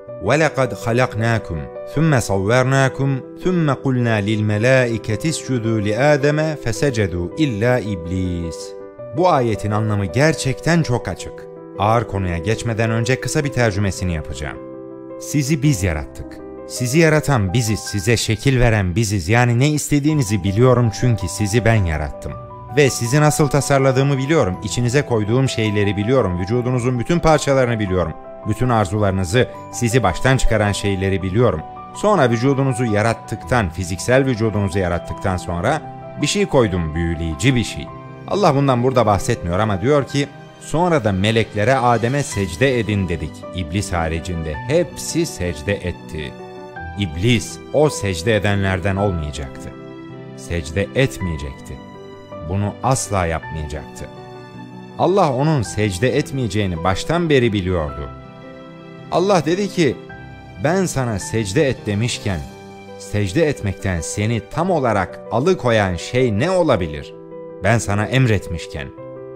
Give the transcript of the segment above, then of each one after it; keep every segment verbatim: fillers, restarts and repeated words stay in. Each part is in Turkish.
وَلَقَدْ خَلَقْنَاكُمْ ثُمَّ صَوَّرْنَاكُمْ ثُمَّ قُلْنَا لِلْمَلَائِكَةِ اسْجُدُوا لِآدَمَ فَسَجَدُوا إِلَّا إِبْلِيسَ. Bu ayetin anlamı gerçekten çok açık. Ağır konuya geçmeden önce kısa bir tercümesini yapacağım. Sizi biz yarattık. Sizi yaratan biziz, size şekil veren biziz. Yani ne istediğinizi biliyorum çünkü sizi ben yarattım. Ve sizi nasıl tasarladığımı biliyorum. İçinize koyduğum şeyleri biliyorum. Vücudunuzun bütün parçalarını biliyorum. Bütün arzularınızı, sizi baştan çıkaran şeyleri biliyorum. Sonra vücudunuzu yarattıktan, fiziksel vücudunuzu yarattıktan sonra bir şey koydum, büyüleyici bir şey. Allah bundan burada bahsetmiyor ama diyor ki, sonra da meleklere Adem'e secde edin dedik. İblis haricinde hepsi secde etti. İblis o secde edenlerden olmayacaktı. Secde etmeyecekti. Bunu asla yapmayacaktı. Allah onun secde etmeyeceğini baştan beri biliyordu. Allah dedi ki, ben sana secde et demişken, secde etmekten seni tam olarak alıkoyan şey ne olabilir? Ben sana emretmişken.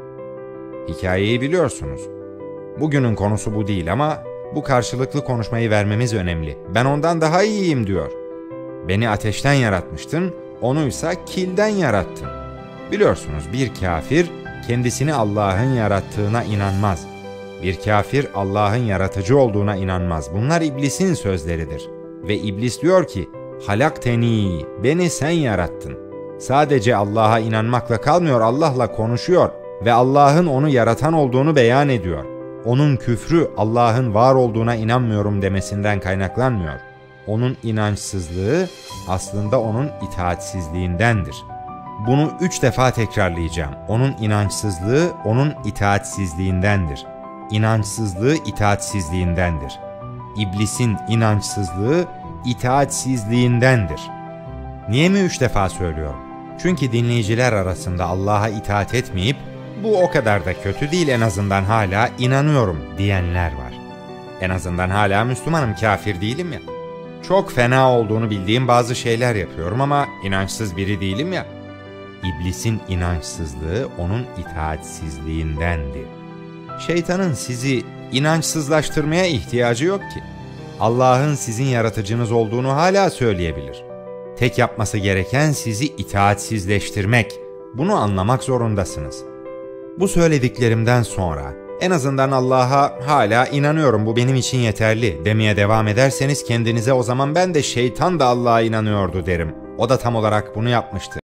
Hikayeyi biliyorsunuz. Bugünün konusu bu değil ama bu karşılıklı konuşmayı vermemiz önemli. Ben ondan daha iyiyim diyor. Beni ateşten yaratmıştın, onuysa kilden yarattın. Biliyorsunuz bir kafir kendisini Allah'ın yarattığına inanmaz. Bir kafir Allah'ın yaratıcı olduğuna inanmaz. Bunlar iblisin sözleridir. Ve iblis diyor ki, halakteni, beni sen yarattın. Sadece Allah'a inanmakla kalmıyor, Allah'la konuşuyor ve Allah'ın onu yaratan olduğunu beyan ediyor. Onun küfrü Allah'ın var olduğuna inanmıyorum demesinden kaynaklanmıyor. Onun inançsızlığı aslında onun itaatsizliğindendir. Bunu üç defa tekrarlayacağım. Onun inançsızlığı onun itaatsizliğindendir. İnançsızlığı itaatsizliğindendir. İblisin inançsızlığı itaatsizliğindendir. Niye mi üç defa söylüyorum? Çünkü dinleyiciler arasında Allah'a itaat etmeyip bu o kadar da kötü değil, en azından hala inanıyorum diyenler var. En azından hala Müslümanım, kafir değilim ya. Çok fena olduğunu bildiğim bazı şeyler yapıyorum ama inançsız biri değilim ya. İblisin inançsızlığı onun itaatsizliğindendi. Şeytanın sizi inançsızlaştırmaya ihtiyacı yok ki. Allah'ın sizin yaratıcınız olduğunu hala söyleyebilir. Tek yapması gereken sizi itaatsizleştirmek. Bunu anlamak zorundasınız. Bu söylediklerimden sonra en azından Allah'a hala inanıyorum, bu benim için yeterli demeye devam ederseniz kendinize, o zaman ben de şeytan da Allah'a inanıyordu derim. O da tam olarak bunu yapmıştı.